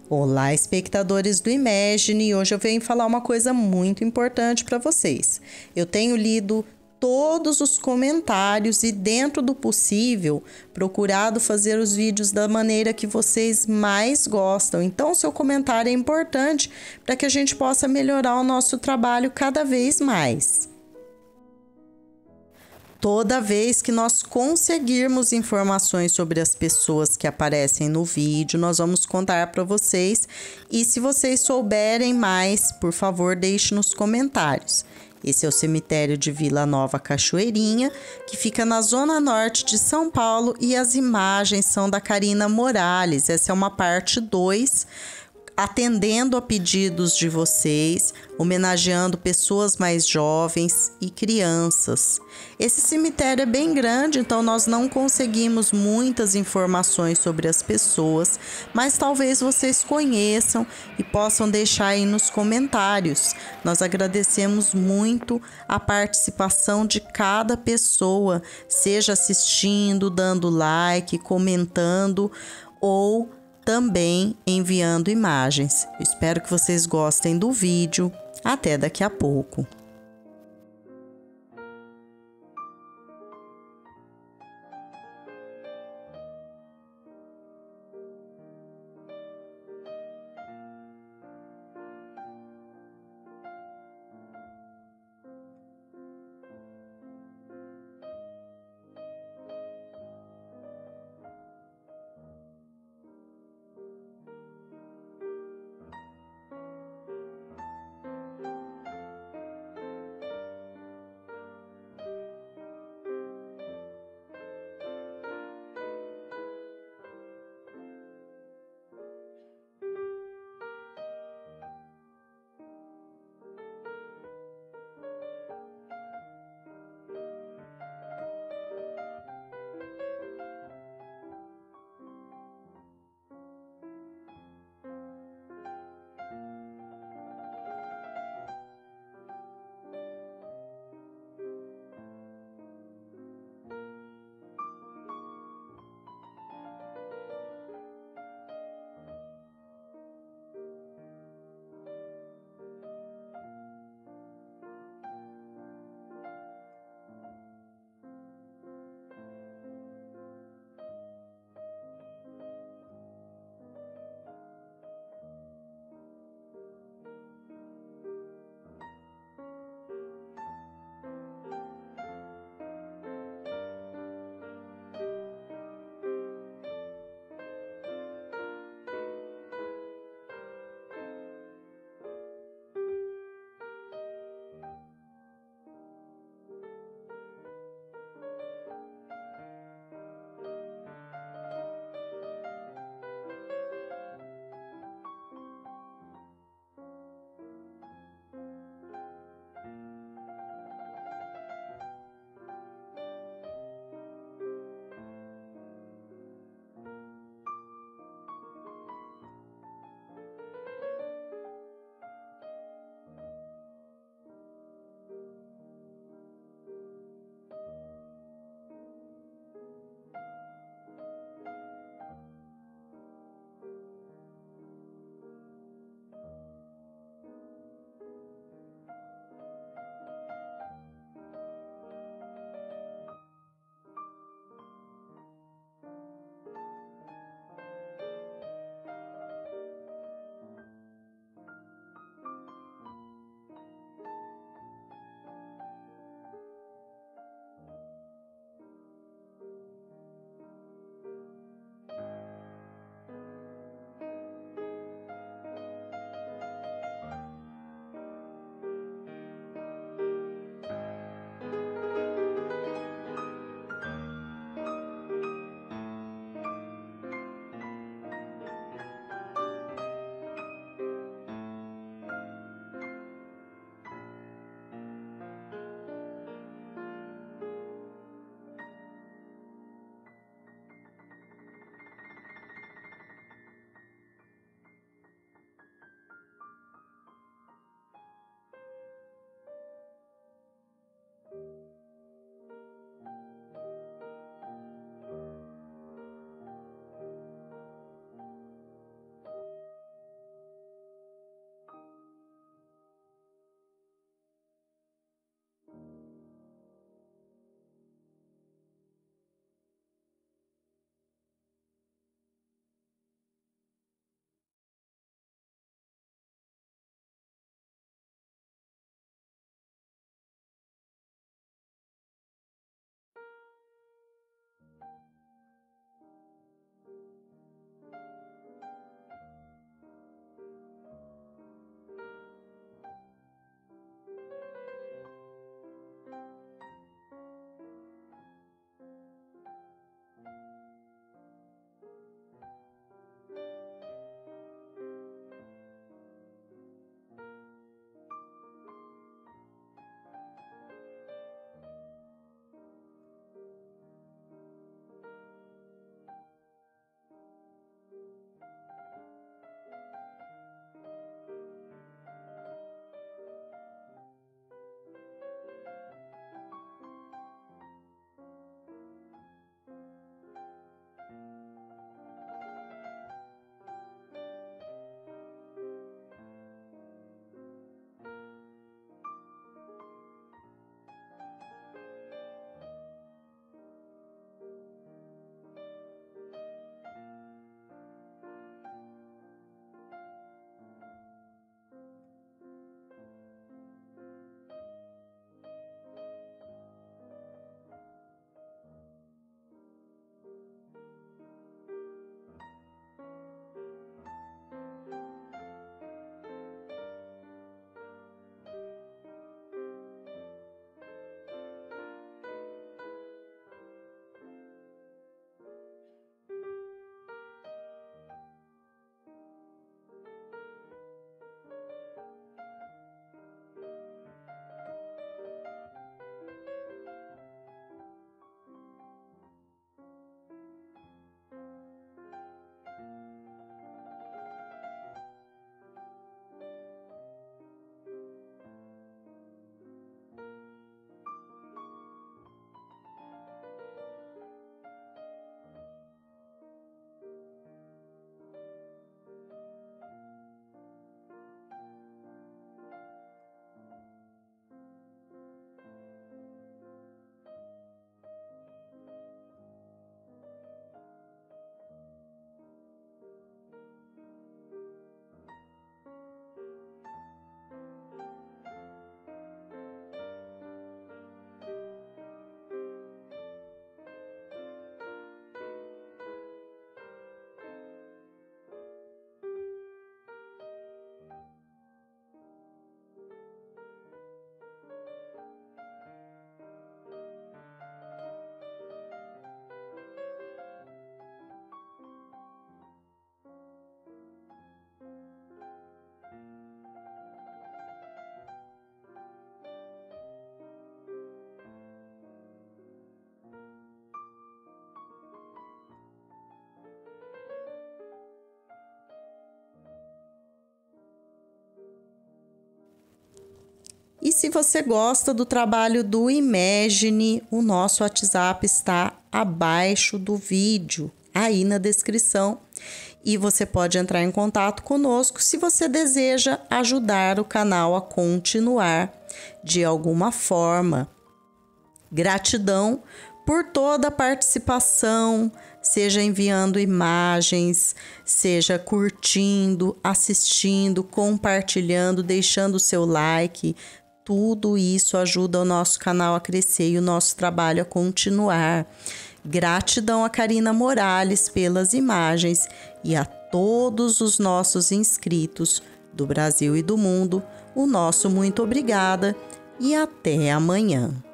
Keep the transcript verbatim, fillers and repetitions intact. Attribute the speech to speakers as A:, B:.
A: Olá, espectadores do Imagine! Hoje eu venho falar uma coisa muito importante para vocês. Eu tenho lido todos os comentários e, dentro do possível, procurado fazer os vídeos da maneira que vocês mais gostam. Então, seu comentário é importante para que a gente possa melhorar o nosso trabalho cada vez mais. Toda vez que nós conseguirmos informações sobre as pessoas que aparecem no vídeo, nós vamos contar para vocês. E se vocês souberem mais, por favor, deixe nos comentários. Esse é o cemitério de Vila Nova Cachoeirinha, que fica na zona norte de São Paulo, e as imagens são da Karina Morales. Essa é uma parte dois, atendendo a pedidos de vocês, homenageando pessoas mais jovens e crianças. Esse cemitério é bem grande, então nós não conseguimos muitas informações sobre as pessoas, mas talvez vocês conheçam e possam deixar aí nos comentários. Nós agradecemos muito a participação de cada pessoa, seja assistindo, dando like, comentando ou também enviando imagens. Espero que vocês gostem do vídeo. Até daqui a pouco. E se você gosta do trabalho do Imagine, o nosso WhatsApp está abaixo do vídeo, aí na descrição. E você pode entrar em contato conosco se você deseja ajudar o canal a continuar de alguma forma. Gratidão por toda a participação, seja enviando imagens, seja curtindo, assistindo, compartilhando, deixando o seu like. Tudo isso ajuda o nosso canal a crescer e o nosso trabalho a continuar. Gratidão a Karina Morales pelas imagens e a todos os nossos inscritos do Brasil e do mundo. O nosso muito obrigada e até amanhã.